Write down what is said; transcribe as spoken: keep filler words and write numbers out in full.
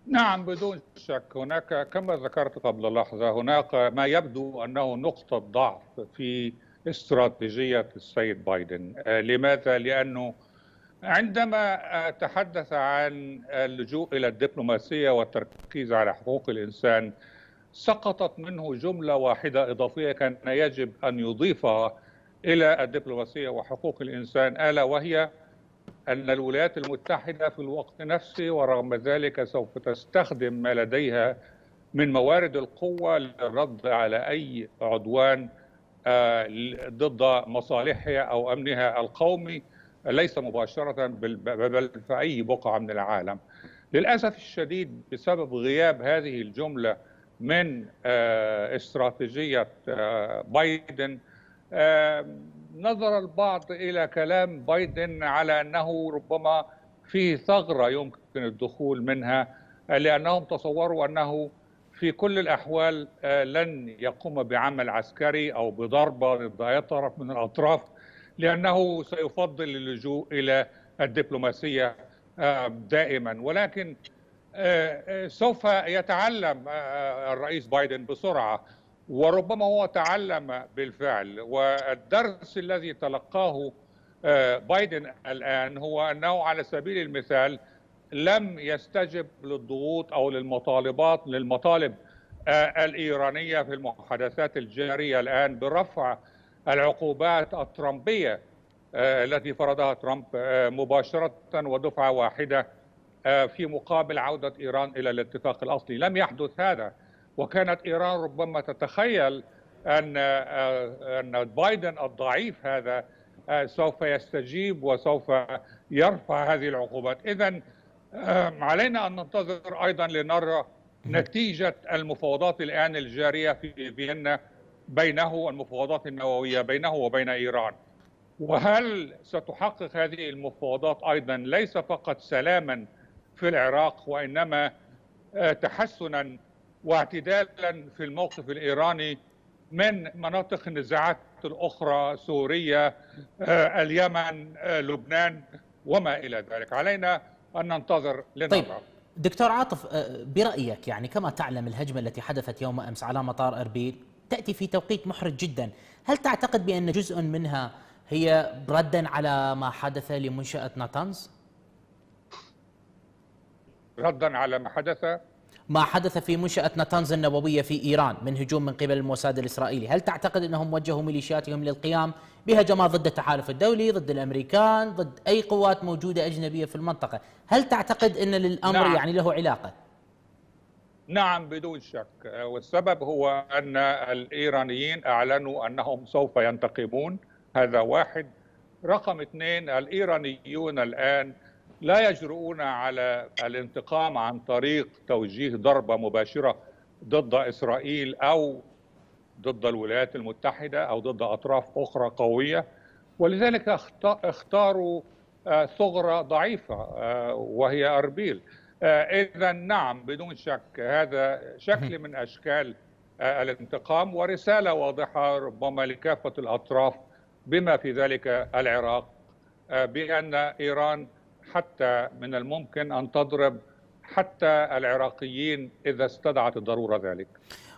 نعم بدون شك. هناك كما ذكرت قبل لحظة، هناك ما يبدو أنه نقطة ضعف في استراتيجية السيد بايدن. آه، لماذا؟ لأنه عندما آه، تحدث عن اللجوء إلى الدبلوماسية والتركيز على حقوق الإنسان، سقطت منه جملة واحدة إضافية كان يجب أن يضيفها إلى الدبلوماسية وحقوق الإنسان، ألا وهي أن الولايات المتحدة في الوقت نفسه ورغم ذلك سوف تستخدم ما لديها من موارد القوة للرد على أي عدوان آه، ضد مصالحها أو أمنها القومي، ليس مباشرة بل في أي بقعة من العالم. للأسف الشديد بسبب غياب هذه الجملة من آه، استراتيجية آه، بايدن، آه، نظر البعض إلى كلام بايدن على أنه ربما فيه ثغرة يمكن الدخول منها، آه، لأنهم تصوروا أنه في كل الأحوال آه، لن يقوم بعمل عسكري أو بضربة ضد أي طرف من الأطراف، لأنه سيفضل اللجوء إلى الدبلوماسية آه، دائما. ولكن آه، آه، سوف يتعلم آه، الرئيس بايدن بسرعة، وربما هو تعلم بالفعل. والدرس الذي تلقاه آه، بايدن الآن هو أنه على سبيل المثال لم يستجب للضغوط أو للمطالبات للمطالب آه، الإيرانية في المحادثات الجارية الآن برفع العقوبات الترامبية آه، التي فرضها ترامب آه، مباشرة ودفعة واحدة آه، في مقابل عودة إيران إلى الاتفاق الأصلي. لم يحدث هذا، وكانت إيران ربما تتخيل أن آه، أن بايدن الضعيف هذا آه، سوف يستجيب وسوف يرفع هذه العقوبات. إذن علينا أن ننتظر أيضا لنرى نتيجة المفاوضات الآن الجارية في فيينا بينه، المفاوضات النووية بينه وبين إيران، وهل ستحقق هذه المفاوضات أيضا ليس فقط سلاما في العراق وإنما تحسنا واعتدالا في الموقف الإيراني من مناطق النزاعات الأخرى، سوريا، اليمن، لبنان وما إلى ذلك. علينا أن ننتظر طيب لنرى. دكتور عاطف، آه، برأيك يعني كما تعلم الهجمة التي حدثت يوم أمس على مطار أربيل تأتي في توقيت محرج جدا، هل تعتقد بأن جزء منها هي ردا على ما حدث لمنشأة ناتانز؟ ردا على ما حدث ما حدث في منشأة ناتانز النووية في إيران من هجوم من قبل الموساد الإسرائيلي، هل تعتقد أنهم وجهوا ميليشياتهم للقيام بهجمات ضد التحالف الدولي، ضد الأمريكان، ضد أي قوات موجودة أجنبية في المنطقة؟ هل تعتقد أن للأمر نعم، يعني له علاقة؟ نعم بدون شك. والسبب هو أن الإيرانيين أعلنوا أنهم سوف ينتقمون، هذا واحد. رقم اثنين، الإيرانيون الآن لا يجرؤون على الانتقام عن طريق توجيه ضربة مباشرة ضد إسرائيل أو ضد الولايات المتحدة أو ضد أطراف أخرى قوية، ولذلك اختاروا آه، ثغرة ضعيفة آه، وهي أربيل. إذا نعم بدون شك هذا شكل من أشكال آه، الانتقام، ورسالة واضحة ربما لكافة الأطراف بما في ذلك العراق آه، بأن إيران حتى من الممكن أن تضرب حتى العراقيين إذا استدعت الضرورة ذلك.